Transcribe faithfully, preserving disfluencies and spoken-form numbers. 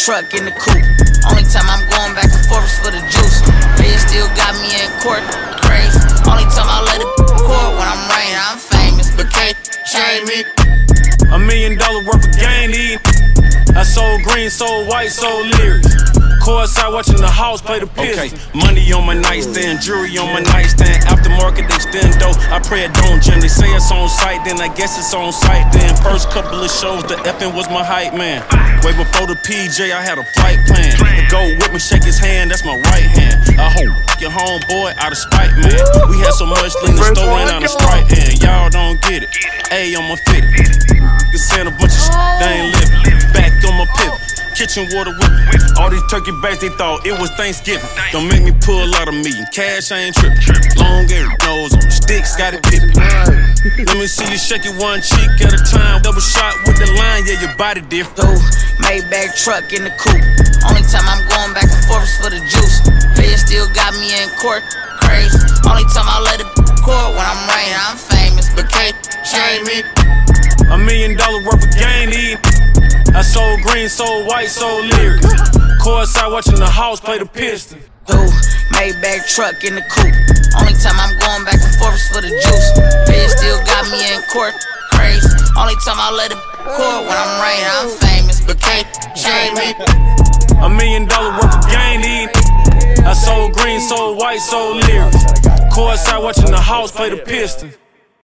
truck in the coupe. Only time I'm going back and forth is for the juice. They still got me in court, crazy. Only time I let it court when I'm raining. I'm famous, but can't shame me. A million dollar worth of gain, these. I sold green, sold white, sold lyrics. Courtside watching the house play the Pistons. Okay. Money on my nightstand, jewelry on my nightstand. Aftermarket extendo, I pray it don't jam. They say it's on site, then I guess it's on site. Then first couple of shows, the effing was my hype man. Way before the P J, I had a flight plan. The go with me, shake his hand, that's my right hand. I hope your homeboy out of spite, man. We had so much lean, the store ran out of Sprite, and y'all don't get it. A on my fit. You send a bunch of shit, they ain't living. Back on my pivot. Kitchen water whipping. All these turkey bags, they thought it was Thanksgiving. Don't make me pull out a million. Cash, I ain't trippin'. Long air nose on the sticks, got it pippin'. Let me see you shake it one cheek at a time. Double shot with the line, yeah, your body different. Ooh, Maybach truck in the coupe. Only time I'm going back and forth is for the juice. They still got me in court, crazy. Only time I let it court when I'm raining. I'm famous, but can't shame me. A million dollar worth of gain, these. I sold green, sold white, sold lyrics. Courtside watching the house play the Pistons. Ooh, Maybach truck in the coupe. Only time I'm going back and forth is for the juice. They still got me in court, crazy. Only time I let it court when I'm raining. I'm famous, but can't shame me. A million dollar worth of gain, these. I sold green, sold white, sold lyrics. Courtside watching the house play the Pistons.